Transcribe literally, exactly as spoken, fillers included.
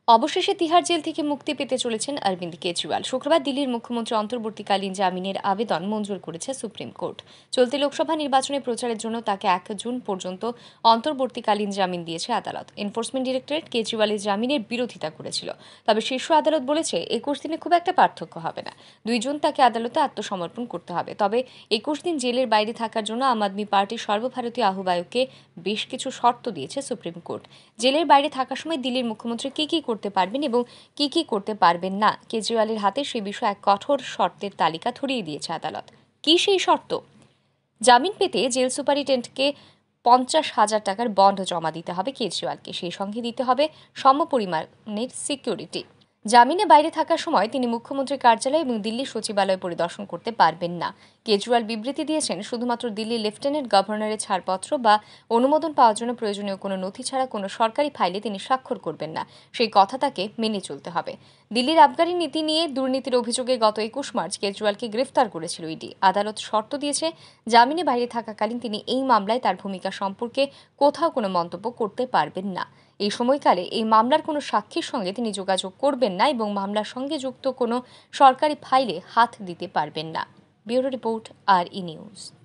অবশেষে তিহার জেল থেকে মুক্তি পেতে চলেছেন অরবিন্দ কেজরিওয়াল। শুক্রবার দিল্লির মুখ্যমন্ত্রী অন্তর্বর্তীকালীন জামিনের আবেদন মঞ্জুর করেছে সুপ্রিম কোর্ট। চলতি লোকসভা নির্বাচনে প্রচারের জন্য তাকে এক জুন পর্যন্ত অন্তর্বর্তীকালীন জামিন দিয়েছে আদালত। এনফোর্সমেন্ট ডিরেক্টরেট কেজরিওয়ালের জামিনের বিরোধিতা করেছিল, তবে শীর্ষ আদালত বলেছে একুশ দিনে খুব একটা পার্থক্য হবে না। দুই জুন তাকে আদালতে আত্মসমর্পণ করতে হবে। তবে একুশ দিন জেলের বাইরে থাকার জন্য আম আদমি পার্টির সর্বভারতীয় আহ্বায়ককে বেশ কিছু শর্ত দিয়েছে সুপ্রিম কোর্ট। জেলের বাইরে থাকার সময় দিল্লির মুখ্যমন্ত্রী কি কি করতে পারবেন এবং কি কি করতে পারবেন না, কেজরিওয়ালের হাতে সে বিষয়ে এক কঠোর শর্তের তালিকা ধরিয়ে দিয়েছে আদালত। কি সেই শর্ত? জামিন পেতে জেল সুপারিনটেন্ডেন্টকে পঞ্চাশ হাজার টাকার বন্ড জমা দিতে হবে কেজরিওয়ালকে। সেই সঙ্গে দিতে হবে সমপরিমাণের সিকিউরিটি। জামিনে বাইরে থাকার সময় তিনি মুখ্যমন্ত্রীর কার্যালয় এবং দিল্লি সচিবালয় পরিদর্শন করতে পারবেন না। কেজরিওয়াল বিবৃতি দিয়েছেন, শুধুমাত্র দিল্লির লেফটেন্যান্ট গভর্নরের ছাড়পত্র বা অনুমোদন পাওয়ার জন্য প্রয়োজনীয় কোনো নথি ছাড়া কোনো সরকারি ফাইলে তিনি স্বাক্ষর করবেন না। সেই কথা তাকে মেনে চলতে হবে। দিল্লির আবগারি নীতি নিয়ে দুর্নীতির অভিযোগে গত একুশ মার্চ কেজরিওয়ালকে গ্রেফতার করেছিল ইডি। আদালত শর্ত দিয়েছে, জামিনে বাইরে থাকাকালীন তিনি এই মামলায় তার ভূমিকা সম্পর্কে কোথাও কোনো মন্তব্য করতে পারবেন না। এই সময়কালে এই মামলার কোনো সাক্ষীর সঙ্গে তিনি যোগাযোগ করবেন না এবং মামলার সঙ্গে যুক্ত কোনো সরকারি ফাইলে হাত দিতে পারবেন না। Bureau report, R E news.